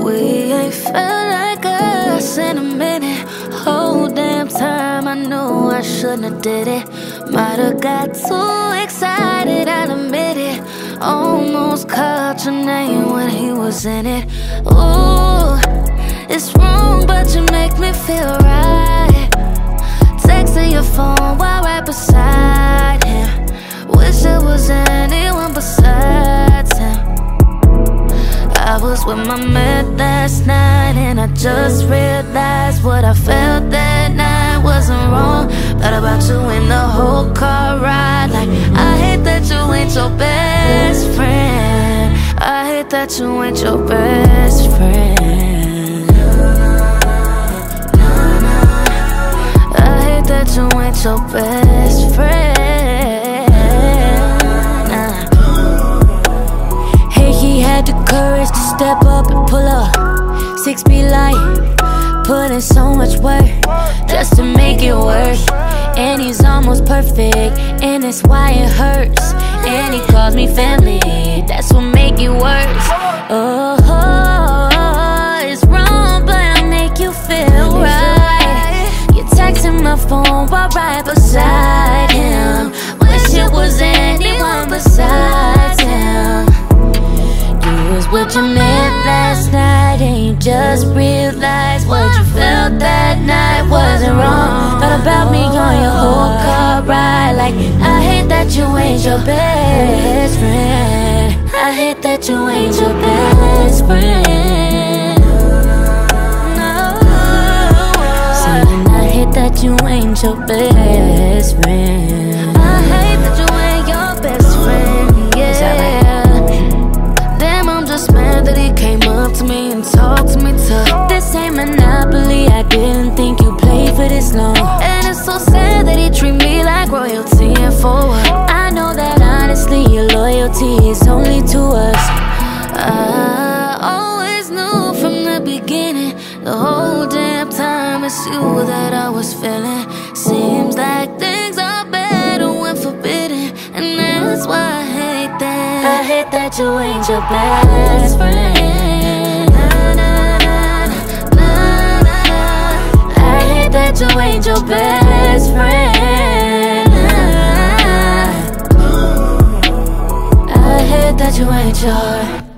We ain't felt like us in a minute. Whole damn time I knew I shouldn't have did it. Might've got too excited, I'll admit it. Almost called your name when he was in it. Ooh, it's wrong, but you make me feel right. Texting your phone while right beside him. Wish it was anyone besides him. I was with my man last night, and I just realized what I felt that night wasn't wrong. Thought about you in the whole car ride. Like, I hate that you ain't your best friend. I hate that you ain't your best friend. I hate that you ain't your best friend. Hey, he had the courage to step up and pull up. 6 feet light, put in so much work just to make it work. And he's almost perfect, and that's why it hurts. And he calls me family, that's what make it worse. Oh, it's wrong, but I'll make you feel right. You're texting my phone while right beside him. Wish it was anyone besides him. You was with your man last night, and you just realized what you felt that night wasn't wrong. Thought about me on your whole car ride. Like, I hate that you ain't your best friend. I hate that you ain't your best friend. No, saying I hate that you ain't your best friend. I hate that you ain't your best friend, yeah. Damn, I'm just mad that he came up to me and talked to me tough. This ain't Monopoly, I didn't think you played for this long. And it's so sad that he treat me like royalty, and for what? I know that honestly your loyalty is only to us. I always knew from the beginning, the whole damn time it's you that I was feeling. Seems like things are better when forbidden, and that's why I hate that. I hate that you ain't your best friend. Nah, nah, nah, nah, nah, nah. I hate that you ain't your best friend. Nah. I hate that you ain't your